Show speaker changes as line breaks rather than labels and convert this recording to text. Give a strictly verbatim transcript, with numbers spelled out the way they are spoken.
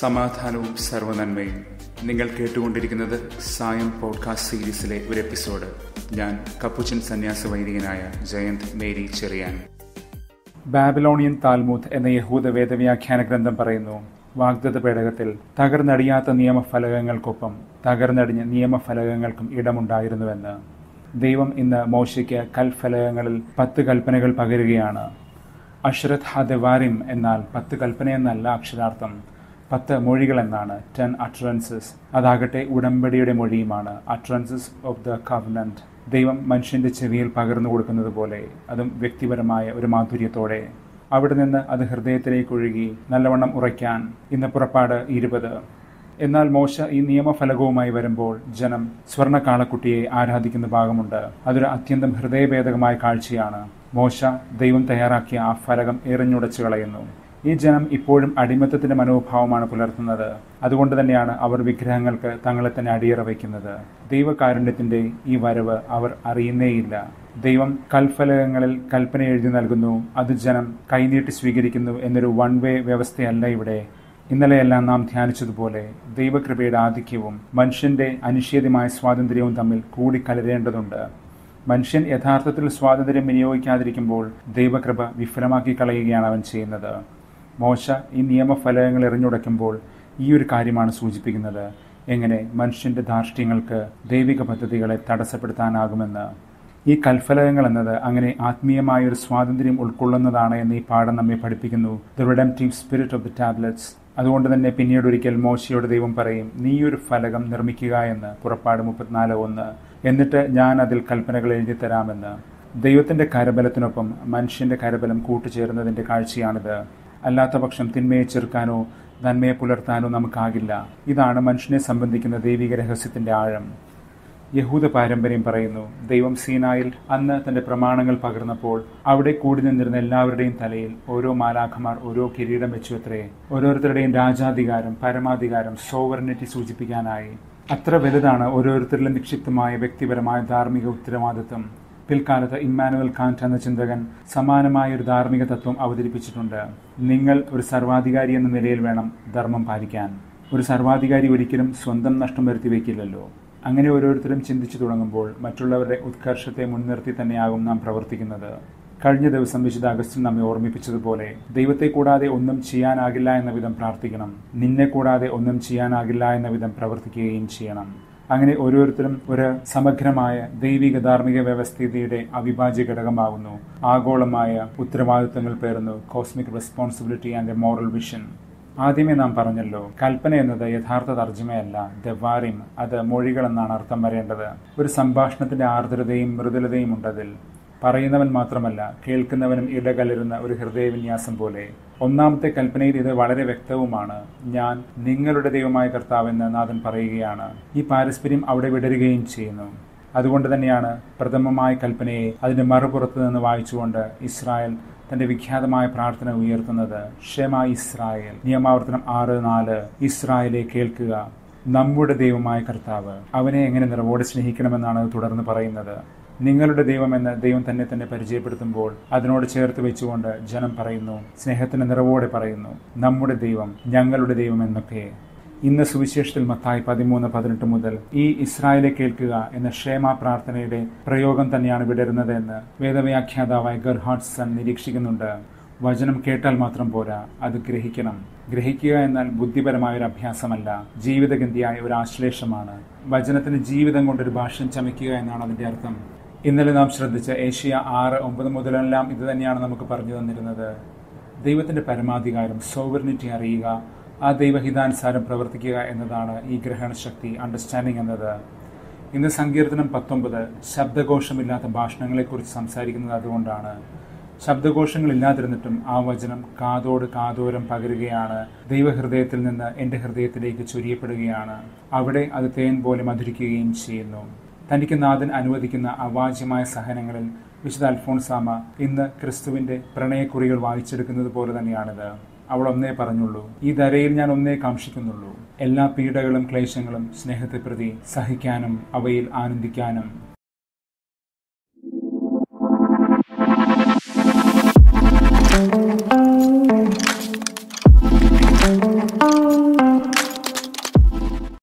സമാധാനവും സർവ്വനന്മയും. നിങ്ങൾ കേട്ടുകൊണ്ടിരിക്കുന്നത് സായം പോഡ്കാസ്റ്റ് സീരീസിലെ ഒരു എപ്പിസോഡ്. ഞാൻ കപ്പുച്ചൻ സന്യാസ വൈദികനായ Jayant Mary Cheriyan. Babylonian Talmud എന്ന യഹൂദ വേദവ്യാഖ്യാന ഗ്രന്ഥം പറയുന്നു, വാഗ്ദത്ത പേടകത്തിൽ തകർന്നടിയാത്ത നിയമഫലകങ്ങൾക്കൊപ്പം തകർന്നടിഞ്ഞ നിയമഫലകങ്ങൾക്കും ഇടമുണ്ടായിരുന്നുവെന്ന്. ദൈവം ഇന്ന് മോശയ്ക്ക് കൽഫലകങ്ങളിൽ പത്ത് കൽപ്പനകൾ പകരുകയാണ്. അഷ്റത്ത് ഹദവാരിം എന്നാൽ പത്ത് കൽപ്പനയെന്നല്ല അക്ഷരാർത്ഥം, പത്ത് മൊഴികൾ എന്നാണ്. Ten utterances. അതാകട്ടെ ഉടമ്പടിയുടെ മൊഴിയുമാണ്. Utterances of the covenant. ദൈവം മനുഷ്യന്റെ ചെവിയിൽ പകർന്നു കൊടുക്കുന്നത് പോലെ, അതും വ്യക്തിപരമായ ഒരു മാധുര്യത്തോടെ. അവിടെ നിന്ന് അത് ഹൃദയത്തിലേക്ക് ഒഴുകി നല്ലവണ്ണം ഉറയ്ക്കാൻ. ഇന്ന് പുറപ്പാട് ഇരുപത്. എന്നാൽ മോശ ഈ നിയമഫലകവുമായി വരുമ്പോൾ ജനം സ്വർണ്ണ കാളക്കുട്ടിയെ ആരാധിക്കുന്ന ഭാഗമുണ്ട്. അതൊരു അത്യന്തം ഹൃദയഭേദകമായ കാഴ്ചയാണ്. മോശ ദൈവം തയ്യാറാക്കിയ ആ ഫലകം എറിഞ്ഞുടച്ചു കളയുന്നു. ഈ ജനം ഇപ്പോഴും അടിമത്തത്തിന്റെ മനോഭാവമാണ് പുലർത്തുന്നത്. അതുകൊണ്ട് തന്നെയാണ് അവർ വിഗ്രഹങ്ങൾക്ക് തങ്ങളെ തന്നെ അടിയറ വയ്ക്കുന്നത്. ദൈവകാരുണ്യത്തിന്റെ ഈ വരവ് അവർ അറിയുന്നേയില്ല. ദൈവം കൽഫലകങ്ങളിൽ കൽപ്പന എഴുതി നൽകുന്നു, അത് ജനം കൈനീട്ടി സ്വീകരിക്കുന്നു എന്നൊരു വൺ വേ വ്യവസ്ഥയല്ല ഇവിടെ. ഇന്നലെയെല്ലാം നാം ധ്യാനിച്ചതുപോലെ ദൈവകൃപയുടെ ആധിക്യവും മനുഷ്യന്റെ അനിഷേധ്യമായ സ്വാതന്ത്ര്യവും തമ്മിൽ കൂടിക്കലരേണ്ടതുണ്ട്. മനുഷ്യൻ യഥാർത്ഥത്തിൽ സ്വാതന്ത്ര്യം വിനിയോഗിക്കാതിരിക്കുമ്പോൾ ദൈവകൃപ വിഫലമാക്കി കളയുകയാണ് അവൻ ചെയ്യുന്നത്. മോശ ഈ നിയമഫലകങ്ങൾ എറിഞ്ഞുടയ്ക്കുമ്പോൾ ഈ ഒരു കാര്യമാണ് സൂചിപ്പിക്കുന്നത്, എങ്ങനെ മനുഷ്യന്റെ ധാർഷ്ട്യങ്ങൾക്ക് ദൈവിക പദ്ധതികളെ തടസ്സപ്പെടുത്താനാകുമെന്ന്. ഈ കൽഫലകങ്ങൾ എന്നത് അങ്ങനെ ആത്മീയമായ ഒരു സ്വാതന്ത്ര്യം ഉൾക്കൊള്ളുന്നതാണ് എന്ന് ഈ പാഠം നമ്മെ പഠിപ്പിക്കുന്നു. The redemptive spirit of the tablets. അതുകൊണ്ട് തന്നെ പിന്നീട് ഒരിക്കൽ മോശയോട് ദൈവം പറയും, നീ ഒരു ഫലകം നിർമ്മിക്കുക എന്ന്. പുറപ്പാട് മുപ്പത്തിനാല് ഒന്ന്. എന്നിട്ട് ഞാൻ അതിൽ കൽപ്പനകൾ എഴുതി തരാമെന്ന്. ദൈവത്തിന്റെ കരബലത്തിനൊപ്പം മനുഷ്യന്റെ കരബലം കൂട്ടുചേർന്നതിന്റെ കാഴ്ചയാണിത്. അല്ലാത്ത പക്ഷം തിന്മയെ ചെറുക്കാനോ നന്മയെ പുലർത്താനോ നമുക്കാകില്ല. ഇതാണ് മനുഷ്യനെ സംബന്ധിക്കുന്ന ദൈവിക രഹസ്യത്തിന്റെ ആഴം. യഹൂദ പാരമ്പര്യം പറയുന്നു, ദൈവം സീനായിൽ അന്ന് തന്റെ പ്രമാണങ്ങൾ പകർന്നപ്പോൾ അവിടെ കൂടി നിന്നിരുന്ന എല്ലാവരുടെയും തലയിൽ ഓരോ മാലാഖമാർ ഓരോ കിരീടം വെച്ചു അത്രേ. ഓരോരുത്തരുടെയും രാജാധികാരം, പരമാധികാരം, സോവറിനിറ്റി സൂചിപ്പിക്കാനായി. അത്ര വലുതാണ് ഓരോരുത്തരിലും നിക്ഷിപ്തമായ വ്യക്തിപരമായ ധാർമ്മിക ഉത്തരവാദിത്വം. പിൽക്കാലത്ത് ഇമ്മാനുവൽ കാന്റ് എന്ന ചിന്തകൻ സമാനമായ ഒരു ധാർമ്മിക തത്വം അവതരിപ്പിച്ചിട്ടുണ്ട്. നിങ്ങൾ ഒരു സർവാധികാരി എന്ന നിലയിൽ വേണം ധർമ്മം പാലിക്കാൻ. ഒരു സർവാധികാരി ഒരിക്കലും സ്വന്തം നഷ്ടം വരുത്തി വയ്ക്കില്ലല്ലോ. അങ്ങനെ ഓരോരുത്തരും ചിന്തിച്ചു തുടങ്ങുമ്പോൾ മറ്റുള്ളവരുടെ ഉത്കർഷത്തെ മുൻനിർത്തി തന്നെയാകും നാം പ്രവർത്തിക്കുന്നത്. കഴിഞ്ഞ ദിവസം വിശുദ്ധ അഗസ്റ്റിൻ നമ്മെ ഓർമ്മിപ്പിച്ചതുപോലെ, ദൈവത്തെ കൂടാതെ ഒന്നും ചെയ്യാനാകില്ല എന്ന വിധം പ്രാർത്ഥിക്കണം, നിന്നെ കൂടാതെ ഒന്നും ചെയ്യാനാകില്ല എന്ന വിധം പ്രവർത്തിക്കുകയും ചെയ്യണം. അങ്ങനെ ഓരോരുത്തരും ഒരു സമഗ്രമായ ദൈവിക ധാർമ്മിക വ്യവസ്ഥിതിയുടെ അവിഭാജ്യ ഘടകമാകുന്നു. ആഗോളമായ ഉത്തരവാദിത്തങ്ങൾ പേറുന്നു. Cosmic responsibility and a moral vision. ആദ്യമേ നാം പറഞ്ഞല്ലോ, കൽപ്പന എന്നത് യഥാർത്ഥ തർജ്ജമയല്ല, ദവാരിം. അത് മൊഴികൾ എന്നാണ് അർത്ഥം വരേണ്ടത്. ഒരു സംഭാഷണത്തിന്റെ ആർദ്രതയും മൃദുലതയും ഉണ്ടതിൽ. പറയുന്നവൻ മാത്രമല്ല, കേൾക്കുന്നവനും ഇടകലരുന്ന ഒരു ഹൃദയവിന്യാസം പോലെ. ഒന്നാമത്തെ കൽപ്പനയിൽ ഇത് വളരെ വ്യക്തവുമാണ്. ഞാൻ നിങ്ങളുടെ ദൈവമായ കർത്താവെന്ന് നാഥൻ പറയുകയാണ്. ഈ പാരസ്പര്യം അവിടെ വിടരുകയും ചെയ്യുന്നു. അതുകൊണ്ട് തന്നെയാണ് പ്രഥമമായ കൽപ്പനയെ അതിന്റെ മറുപുറത്ത് നിന്ന് വായിച്ചുകൊണ്ട് ഇസ്രായേൽ തന്റെ വിഖ്യാതമായ പ്രാർത്ഥന ഉയർത്തുന്നത്. ഷെമ ഇസ്രായേൽ. നിയമാവർത്തനം ആറ് നാല്. ഇസ്രായേലെ കേൾക്കുക, നമ്മുടെ ദൈവമായ കർത്താവ്. അവനെ എങ്ങനെ നിറവോടെ സ്നേഹിക്കണമെന്നാണ് തുടർന്ന് പറയുന്നത്. നിങ്ങളുടെ ദൈവമെന്ന് ദൈവം തന്നെ തന്നെ പരിചയപ്പെടുത്തുമ്പോൾ അതിനോട് ചേർത്ത് വെച്ചുകൊണ്ട് ജനം പറയുന്നു, സ്നേഹത്തിന് നിറവോടെ പറയുന്നു, നമ്മുടെ ദൈവം, ഞങ്ങളുടെ ദൈവം എന്നൊക്കെ. ഇന്ന് സുവിശേഷത്തിൽ മത്തായി പതിമൂന്ന് പതിനെട്ട് മുതൽ ഈ ഇസ്രായേലെ കേൾക്കുക എന്ന ക്ഷേമ പ്രാർത്ഥനയുടെ പ്രയോഗം തന്നെയാണ് വിടരുന്നത് എന്ന് വേദവ്യാഖ്യാതാവായ ഗ്യാർഹാർഡ്സൺ നിരീക്ഷിക്കുന്നുണ്ട്. വചനം കേട്ടാൽ മാത്രം പോരാ, അത് ഗ്രഹിക്കണം. ഗ്രഹിക്കുക എന്നാൽ ബുദ്ധിപരമായ ഒരു അഭ്യാസമല്ല, ജീവിതഗന്ധിയായ ഒരു ആശ്ലേഷമാണ്. വചനത്തിന് ജീവിതം കൊണ്ടൊരു ഭാഷ്യം ചമയ്ക്കുക എന്നാണ് അതിന്റെ അർത്ഥം. ഇന്നലെ നാം ശ്രദ്ധിച്ച ഏഷ്യ ആറ് ഒമ്പത് മുതലെല്ലാം ഇത് തന്നെയാണ് നമുക്ക് പറഞ്ഞു തന്നിരുന്നത്. ദൈവത്തിന്റെ പരമാധികാരം, സോവറിനിറ്റി അറിയുക, ആ ദൈവഹിതാനുസാരം പ്രവർത്തിക്കുക എന്നതാണ് ഈ ഗ്രഹണശക്തി, അണ്ടർസ്റ്റാൻഡിങ് എന്നത്. ഇന്ന് സങ്കീർത്തനം പത്തൊമ്പത് ശബ്ദഘോഷമില്ലാത്ത ഭാഷണങ്ങളെക്കുറിച്ച് സംസാരിക്കുന്നത് അതുകൊണ്ടാണ്. ശബ്ദഘോഷങ്ങളില്ലാതിരുന്നിട്ടും ആ വചനം കാതോട് കാതോരം പകരുകയാണ്. ദൈവഹൃദയത്തിൽ നിന്ന് എൻ്റെ ഹൃദയത്തിലേക്ക് ചൊരിയപ്പെടുകയാണ്. അവിടെ അത് തേൻ പോലെ മധുരിക്കുകയും ചെയ്യുന്നു. തനിക്ക് നാഥൻ അനുവദിക്കുന്ന അവാച്യമായ സഹനങ്ങളിൽ വിശുദ്ധ അൽഫോൺസാമ ഇന്ന് ക്രിസ്തുവിന്റെ പ്രണയക്കുറികൾ വായിച്ചെടുക്കുന്നത് പോലെ തന്നെയാണിത്. അവൾ ഒന്നേ പറഞ്ഞുള്ളൂ, ഈ ധരയിൽ ഞാൻ ഒന്നേ കാക്ഷിക്കുന്നുള്ളൂ, എല്ലാ പീഡകളും ക്ലേശങ്ങളും സ്നേഹത്തെ പ്രതി സഹിക്കാനും അവയിൽ ആനന്ദിക്കാനും.